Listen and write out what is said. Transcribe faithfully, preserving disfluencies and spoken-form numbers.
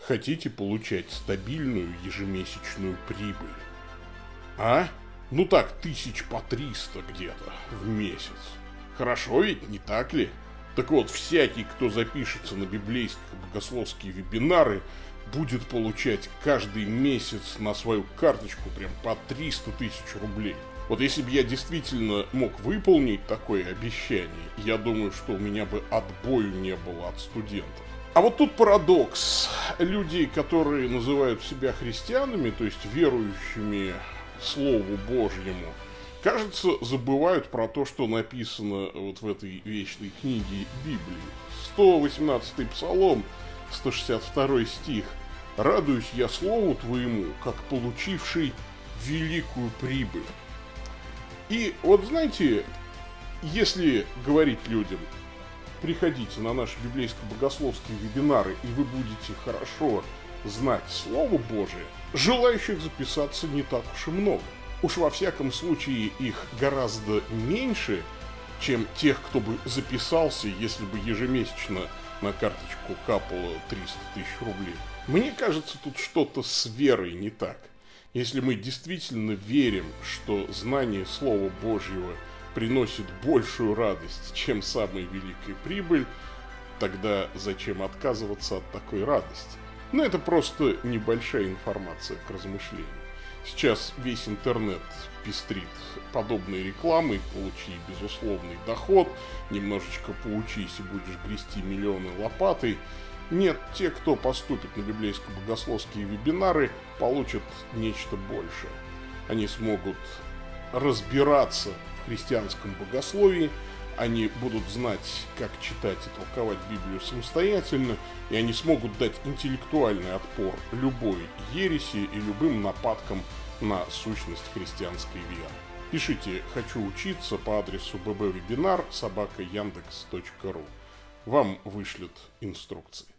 Хотите получать стабильную ежемесячную прибыль? А? Ну так, тысяч по триста где-то в месяц. Хорошо ведь, не так ли? Так вот, всякий, кто запишется на библейско-богословские вебинары, будет получать каждый месяц на свою карточку прям по триста тысяч рублей. Вот если бы я действительно мог выполнить такое обещание, я думаю, что у меня бы отбою не было от студентов. А вот тут парадокс. Люди, которые называют себя христианами, то есть верующими Слову Божьему, кажется, забывают про то, что написано вот в этой вечной книге Библии. сто восемнадцатый Псалом, сто шестьдесят второй стих. «Радуюсь я Слову Твоему, как получивший великую прибыль». И вот знаете, если говорить людям: приходите на наши библейско-богословские вебинары, и вы будете хорошо знать Слово Божие, желающих записаться не так уж и много. Уж во всяком случае их гораздо меньше, чем тех, кто бы записался, если бы ежемесячно на карточку капало триста тысяч рублей. Мне кажется, тут что-то с верой не так. Если мы действительно верим, что знание Слова Божьего приносит большую радость, чем самая великая прибыль, тогда зачем отказываться от такой радости? Но это просто небольшая информация к размышлению. Сейчас весь интернет пестрит подобной рекламой: получи безусловный доход, немножечко поучись и будешь грести миллионы лопатой. Нет, те, кто поступит на библейско-богословские вебинары, получат нечто большее. Они смогут разбираться в христианском богословии, они будут знать, как читать и толковать Библию самостоятельно, и они смогут дать интеллектуальный отпор любой ереси и любым нападкам на сущность христианской веры. Пишите «Хочу учиться» по адресу bbwebinar собака яндекс точка ру. Вам вышлют инструкции.